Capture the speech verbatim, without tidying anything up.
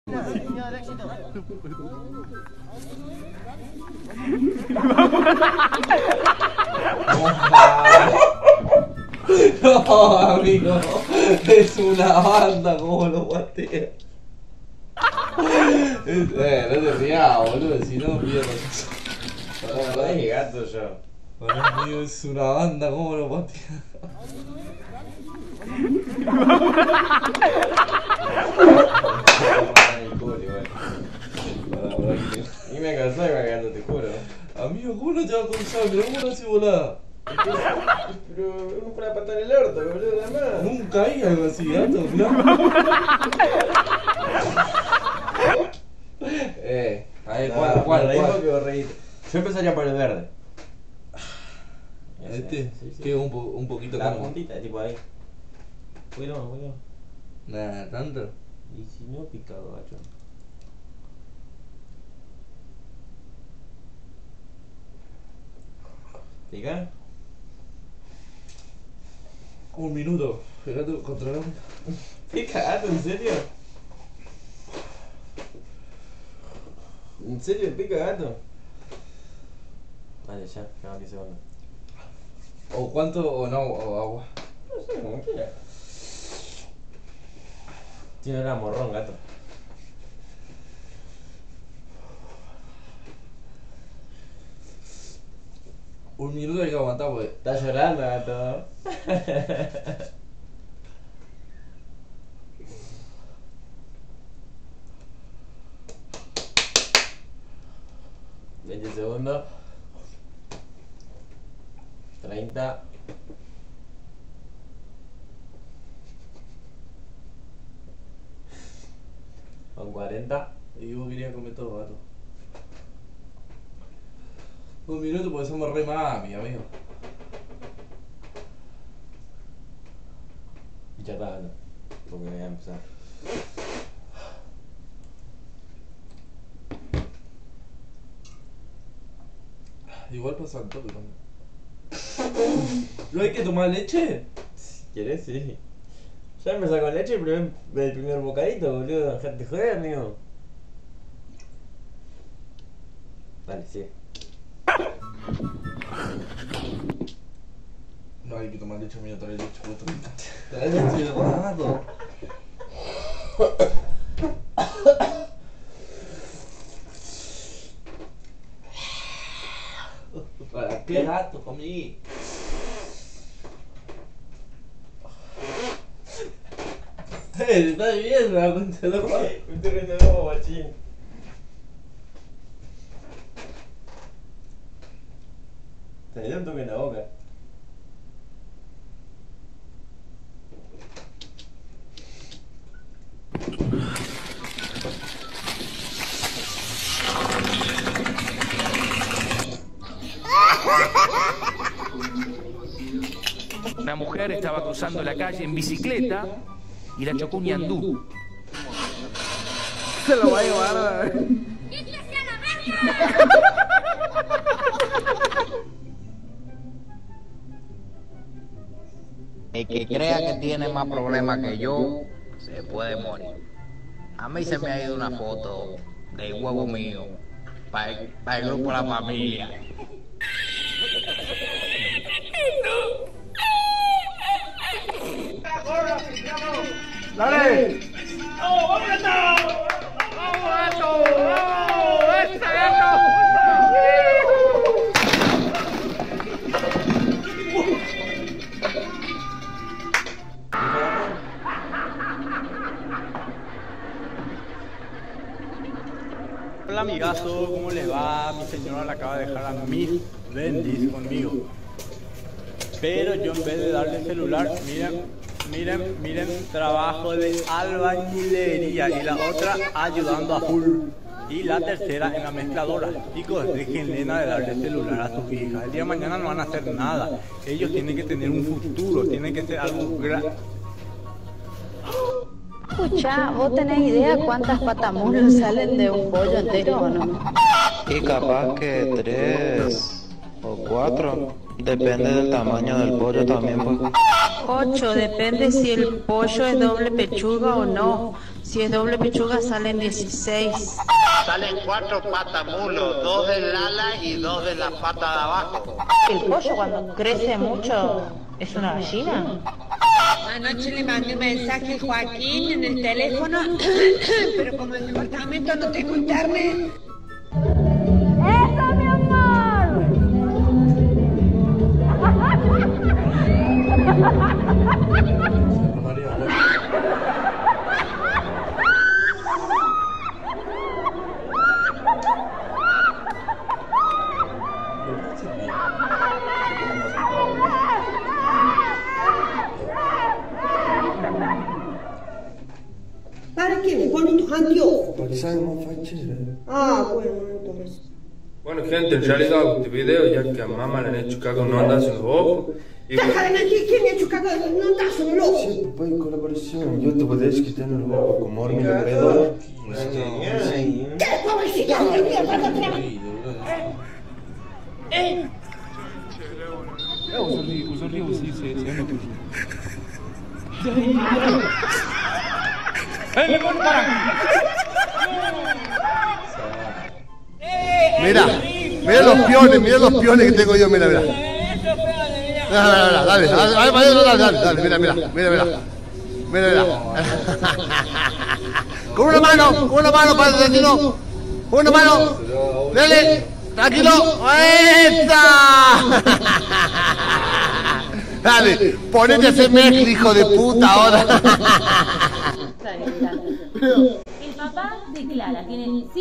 No, amigo, es una banda, como lo guatea. Eh, no te rías, boludo, si no pierdo. No es gato yo. Para mí es una banda, como lo guatea. Y me cansó de cagando, te juro. Amigo, ¿cómo no te va a cansar? Pero ¿cómo no haces volada? Pero es para patar el orto, boludo, nada más. Nunca hay algo así, gato, ¿no? Eh, a ver, ¿cuál, No, cuál, me reí cuál? porque vos reíste. Yo empezaría por el verde. Este, Sí, sí. que un, po un poquito La como. puntita, tipo ahí. Bueno, bueno. Nada, tanto. Y si no, pica gacho. ¿Pica? Un minuto, gato, controlame. ¿Pica gato? ¿En serio? ¿En serio pica gato? Vale, ya, quedan diez segundos. O cuánto o no, o agua. No sé, como quiera. Tiene una morrón, gato. Un minuto hay que aguantar, porque. Está llorando, gato. veinte segundos. treinta. Con cuarenta. Y vos querías comer todo, gato. Un minuto porque somos re mami, amigo. Ya está, gato. Porque voy a empezar. Igual pasa el toque también. ¿No hay que tomar leche? Si querés, sí. Ya empezó con leche el primer, el primer bocadito, boludo. Dejate joder, amigo. Dale, sí. No hay que tomar leche, amigo, trae leche, puesto rica. Trae leche, gato. ¿Para qué gato comí? Eh, está bien, la concha de la madre. Un terreno nuevo, guachín. Te dio un toque en la boca. Una mujer estaba cruzando la calle en bicicleta y la chocó un ñandú. Se lo va a llevar. El que crea que tiene más problemas que yo, se puede morir. A mí se me ha ido una foto del huevo mío para el, para el grupo de la familia. ¡Dale! ¡Vamos, gato! ¡Vamos, gato! ¡Vamos! ¡Esa, gato! Hola amigazo, ¿cómo les va? Mi señora le acaba de dejar a mil bendis conmigo. Pero yo en vez de darle el celular, miren, miren, miren, trabajo de albañilería y la otra ayudando a full. Y la tercera en la mezcladora. Chicos, déjenle de darle el celular a sus hijas. El día de mañana no van a hacer nada. Ellos tienen que tener un futuro, tienen que ser algo grande. Escucha, ¿vos tenés idea cuántas patamulos salen de un pollo entero o no? Y capaz que tres o cuatro, depende del tamaño del pollo también, pues. Ocho, depende si el pollo es doble pechuga o no. Si es doble pechuga salen dieciséis. Salen cuatro patamulos, dos del ala y dos de la pata de abajo. ¿El pollo cuando crece mucho es una gallina? Anoche le mandé un mensaje a Joaquín en el teléfono, pero como en el departamento no tengo internet. ¡Eso, mi amor! María, ¿Para qué me ponen tus anteojos? para que salga más fachera. Ah, bueno, entonces. Bueno, gente, en realidad este video, ya que a mamá le han hecho cago no andas en los ojos. Y Deja de mentir, ¿quién me ha hecho cagar? No andas en el ojo. Siempre puede colaboración. Yo te voy a decir que tiene los ojos como hormiga pedora. ¿Qué pobrecita de mierda no tenemos? Mira, mira los piones, mira los piones que tengo yo, mira, mira. Mira, mira, dale, dale, dale, dale, dale, dale, mira, mira, mira, mira. Mira, mira. Con una mano, con una mano, padre, tranquilo. Con una mano. Dale, tranquilo. ¡Esta! Dale, ponete a hacer mezcla, hijo de puta, ahora. El papá de Clara tiene